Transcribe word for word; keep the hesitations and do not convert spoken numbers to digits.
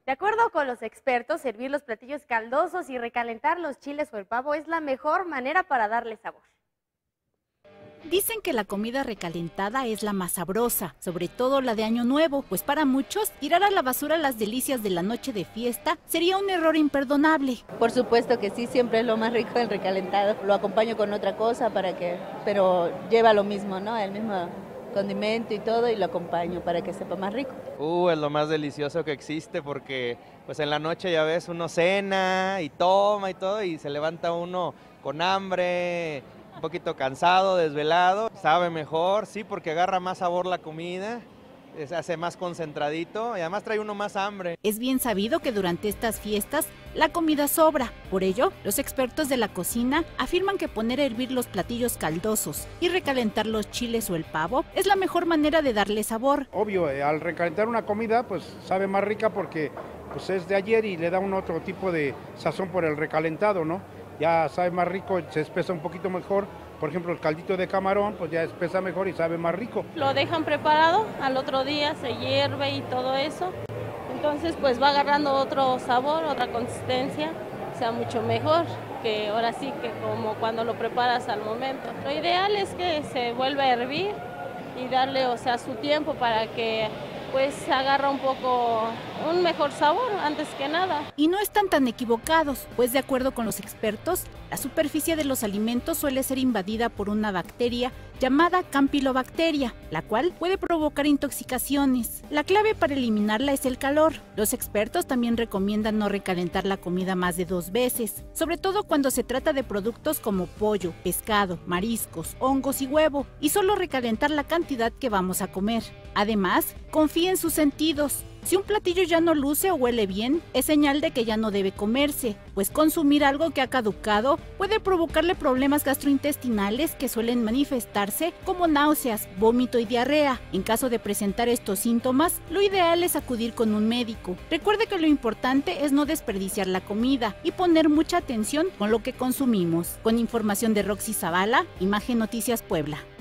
De acuerdo con los expertos, servir los platillos caldosos y recalentar los chiles o el pavo es la mejor manera para darle sabor. Dicen que la comida recalentada es la más sabrosa, sobre todo la de Año Nuevo, pues para muchos tirar a la basura las delicias de la noche de fiesta sería un error imperdonable. Por supuesto que sí, siempre es lo más rico el recalentado. Lo acompaño con otra cosa para que, pero lleva lo mismo, ¿no? El mismo condimento y todo, y lo acompaño para que sepa más rico. Uh, es lo más delicioso que existe porque pues en la noche ya ves, uno cena y toma y todo y se levanta uno con hambre, un poquito cansado, desvelado, sabe mejor, sí, porque agarra más sabor la comida, se hace más concentradito y además trae uno más hambre. Es bien sabido que durante estas fiestas la comida sobra. Por ello, los expertos de la cocina afirman que poner a hervir los platillos caldosos y recalentar los chiles o el pavo es la mejor manera de darle sabor. Obvio, eh, al recalentar una comida, pues sabe más rica porque pues, es de ayer y le da un otro tipo de sazón por el recalentado, ¿no? Ya sabe más rico, se espesa un poquito mejor. Por ejemplo, el caldito de camarón, pues ya espesa mejor y sabe más rico. Lo dejan preparado, al otro día se hierve y todo eso. Entonces, pues va agarrando otro sabor, otra consistencia, o sea, mucho mejor que ahora sí que como cuando lo preparas al momento. Lo ideal es que se vuelva a hervir y darle, o sea, su tiempo para que pues agarra un poco un mejor sabor antes que nada. Y no están tan equivocados, pues de acuerdo con los expertos, la superficie de los alimentos suele ser invadida por una bacteria llamada Campylobacteria, la cual puede provocar intoxicaciones. La clave para eliminarla es el calor. Los expertos también recomiendan no recalentar la comida más de dos veces, sobre todo cuando se trata de productos como pollo, pescado, mariscos, hongos y huevo, y solo recalentar la cantidad que vamos a comer. Además, confíe en sus sentidos. Si un platillo ya no luce o huele bien, es señal de que ya no debe comerse, pues consumir algo que ha caducado puede provocarle problemas gastrointestinales que suelen manifestarse como náuseas, vómito y diarrea. En caso de presentar estos síntomas, lo ideal es acudir con un médico. Recuerde que lo importante es no desperdiciar la comida y poner mucha atención con lo que consumimos. Con información de Roxy Zavala, Imagen Noticias Puebla.